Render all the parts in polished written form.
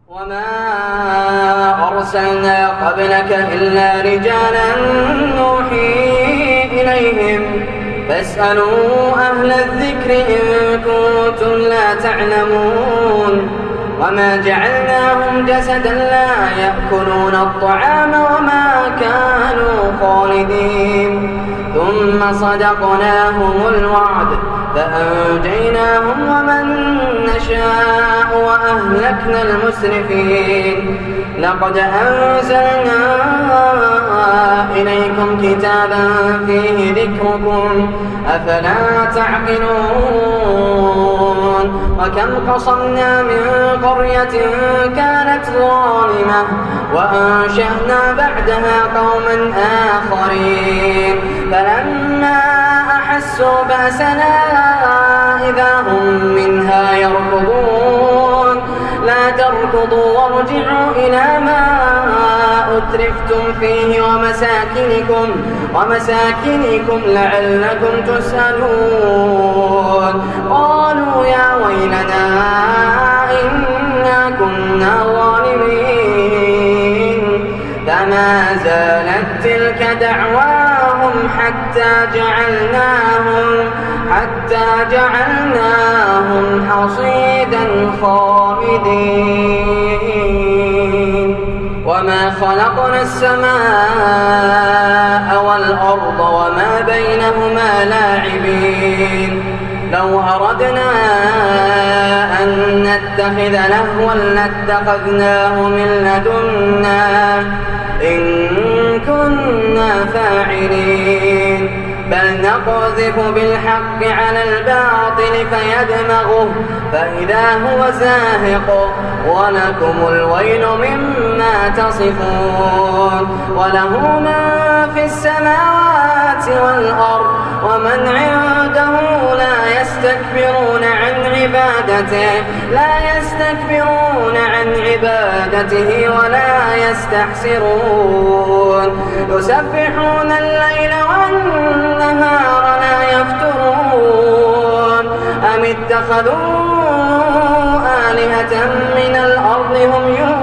وما أرسلنا قبلك إلا رجالا نوحي إليهم فاسألوا أهل الذكر إن كنتم لا تعلمون وما جعلناهم جسدا لا يأكلون الطعام وما كانوا خالدين ثم صدقناهم الوعد فأنجيناهم ومن نشاء وأهلكنا المسرفين لقد أنزلنا إليكم كتابا فيه ذكركم أفلا تعقلون وكم قصمنا من قرية كانت ظالمة وأنشأنا بعدها قوما آخرين فلما أحسوا بأسنا إذا هم منها يركضون لا تركضوا وارجعوا إلى ما أترفتم فيه ومساكنكم لعلكم تسألون قالوا يا ويلنا إنا كنا ظالمين فما زالت تلك دعواهم حتى جعلناهم حصيدا خامدين وما خلقنا السماء والأرض وما بينهما لاعبين لو أردنا أن نتخذ لهوا لاتخذناه من لدنا إن كنا فاعلين بل نقذف بالحق على الباطل فيدمغه فإذا هو زاهق ولكم الويل مما تصفون وله ما في السماوات والأرض ومن عنده لا يستكبرون عن عبادته ولا يستحسرون يسبحون الليل والنهار لا يفترون أم اتخذوا آلهة من الأرض هم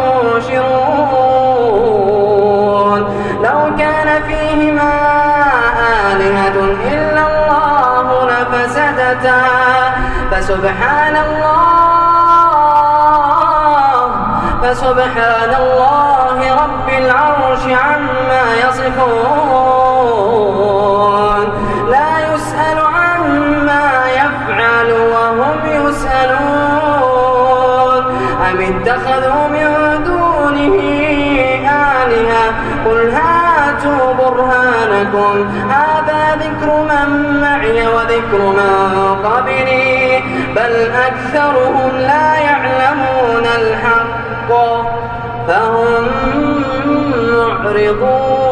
ينشرون لو كان فيهما آلهة إلا الله لفسدتا فسبحان الله رب العرش عما يصفون لا يسأل عما يفعل وهم يسألون أم اتخذوا من دونه آلهة قل هاتوا برهانكم هذا ذكر من معي وذكر من قبلي بل أكثرهم لا يعلمون الحق فهم معرضون